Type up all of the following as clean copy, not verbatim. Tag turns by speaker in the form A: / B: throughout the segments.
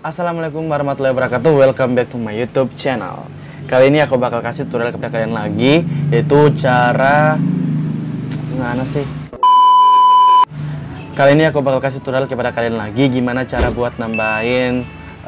A: Assalamualaikum warahmatullahi wabarakatuh. Welcome back to my YouTube channel. Kali ini aku bakal kasih tutorial kepada kalian lagi, yaitu cara gimana sih? Kali ini aku bakal kasih tutorial kepada kalian lagi gimana cara buat nambahin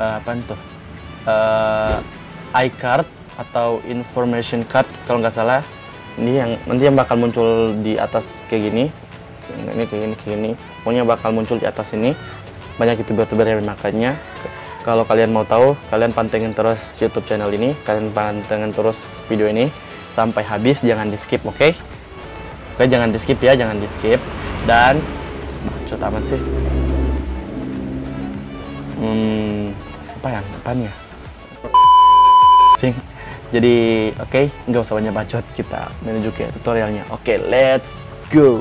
A: iCard atau information card kalau nggak salah. Ini yang nanti yang bakal muncul di atas kayak gini. Ini kayak gini. Pokoknya bakal muncul di atas ini. Banyak youtuber yang makanya. Kalau kalian mau tahu, kalian pantengin terus YouTube channel ini, kalian pantengin terus video ini sampai habis, jangan di skip, oke? Oke, jangan di skip ya, jangan di skip. Dan bacot amat sih. Apaan ya? Sing. Jadi, oke, nggak usah banyak bacot, kita menuju ke tutorialnya. Oke, let's go.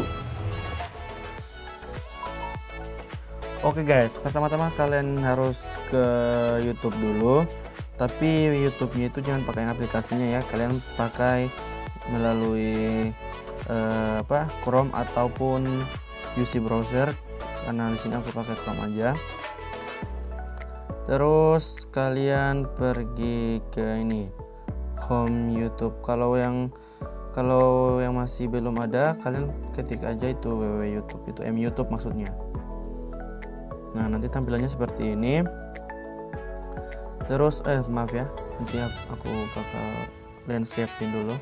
A: Oke guys, pertama-tama kalian harus ke YouTube dulu. Tapi YouTube-nya itu jangan pakai aplikasinya ya. Kalian pakai melalui Chrome ataupun UC browser. Karena di sini aku pakai Chrome aja. Terus kalian pergi ke ini, home YouTube. Kalau yang masih belum ada, kalian ketik aja itu www.youtube, itu YouTube maksudnya. Nah, nanti tampilannya seperti ini. Terus maaf ya, nanti aku bakal landscape-in dulu.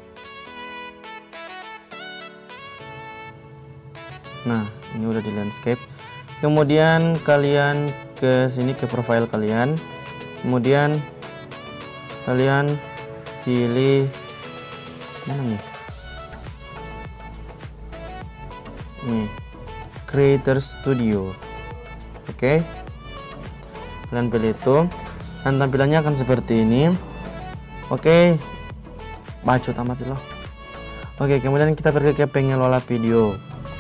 A: Nah, ini udah di landscape. Kemudian kalian ke sini, ke profile kalian. Kemudian kalian pilih mana nih? Nih, Creator Studio. Oke, kalian pilih itu, dan tampilannya akan seperti ini. Oke, bacot amat sih loh. Oke, kemudian kita pergi ke pengelola video.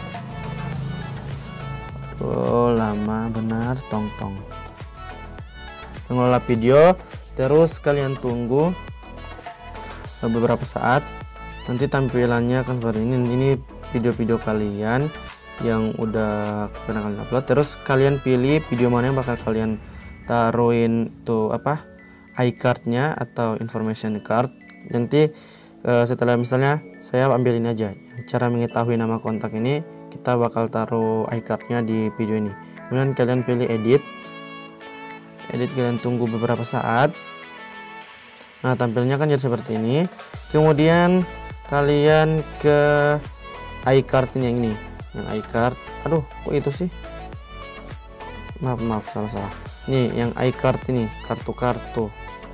A: Aduh, lama benar, tong. Pengelola video, terus kalian tunggu beberapa saat. Nanti tampilannya akan seperti ini. Ini video-video kalian yang udah pernah kalian upload. Terus kalian pilih video mana yang bakal kalian taruhin itu iCard-nya atau information card. Nanti setelah misalnya saya ambil ini aja, cara mengetahui nama kontak ini, kita bakal taruh iCard-nya di video ini. Kemudian kalian pilih edit, kalian tunggu beberapa saat. Nah, tampilnya kan jadi seperti ini. Kemudian kalian ke iCard ini, yang ini, yang iCard. Aduh, kok itu sih? Maaf, salah. Nih, yang iCard ini, kartu-kartu.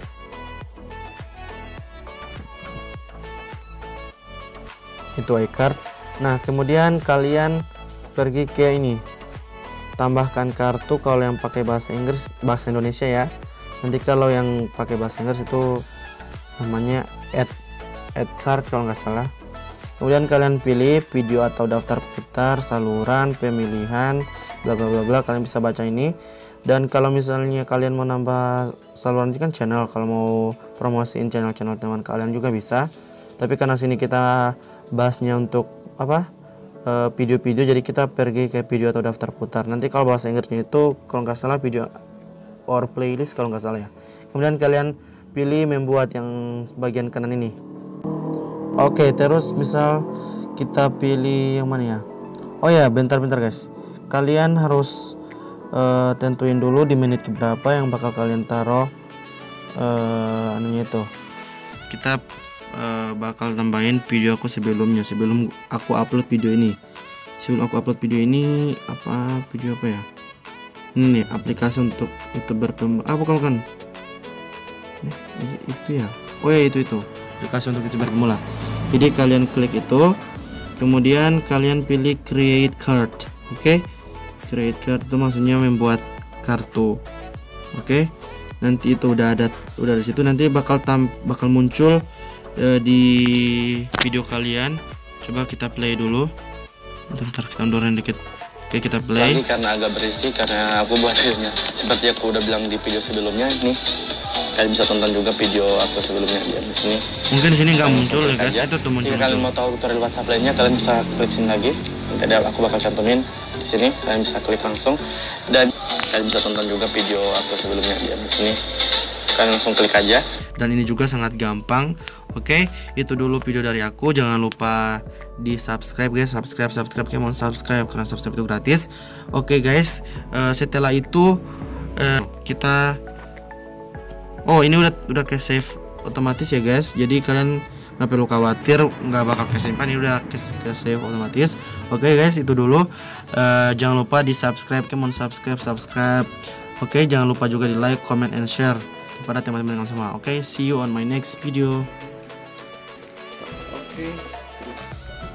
A: Itu iCard. Nah, kemudian kalian pergi ke ini, tambahkan kartu. Kalau yang pakai bahasa Inggris, bahasa Indonesia ya. Nanti kalau yang pakai bahasa Inggris itu namanya add card kalau nggak salah. Kemudian kalian pilih video atau daftar putar, saluran, pemilihan, bla bla bla bla. Kalian bisa baca ini. Dan kalau misalnya kalian mau nambah saluran ini kan channel, kalau mau promosiin channel-channel teman kalian juga bisa. Tapi karena sini kita bahasnya untuk video-video, jadi kita pergi ke video atau daftar putar. Nanti kalau bahasa Inggrisnya itu kalau nggak salah video or playlist kalau nggak salah ya. Kemudian kalian pilih membuat yang bagian kanan ini. Oke, terus misal kita pilih yang mana ya? Oh ya, bentar guys. Kalian harus tentuin dulu di menit keberapa yang bakal kalian taruh anunya itu. Kita bakal tambahin video aku sebelum aku upload video ini. Sebelum aku upload video ini, video apa ya? Ini nih, aplikasi untuk YouTuber pemula. Bukan. Itu ya. Oh ya, itu aplikasi untuk YouTuber pemula. Jadi kalian klik itu, kemudian kalian pilih create card. Oke, create card itu maksudnya membuat kartu. Oke, nanti itu udah di situ, nanti bakal muncul di video kalian. Coba kita play dulu. Bentar, kita undurin dikit. Oke, kita play.
B: Lagi karena agak berisi, karena aku buat videonya seperti aku udah bilang di video sebelumnya nih. Kalian bisa tonton juga video aku sebelumnya di sini.
A: Mungkin di sini nggak muncul ya guys. Itu tuh muncul.
B: Jika kalian mau tahu tutorial WhatsApp lainnya, kalian bisa klik sini lagi. Nanti aku bakal cantumin di sini. Kalian bisa klik langsung. Dan Kalian bisa tonton juga video aku sebelumnya di sini. Kalian langsung klik aja.
A: Dan ini juga sangat gampang. Oke, itu dulu video dari aku. Jangan lupa di subscribe guys, subscribe mau subscribe karena subscribe itu gratis. Oke guys, setelah itu kita ini udah ke save otomatis ya guys. Jadi kalian nggak perlu khawatir nggak bakal kesimpan, ini udah ke save otomatis. Oke guys, itu dulu. Jangan lupa di subscribe, subscribe. Oke, jangan lupa juga di like, comment, and share kepada teman-teman kalian semua. Oke, see you on my next video. Oke, terus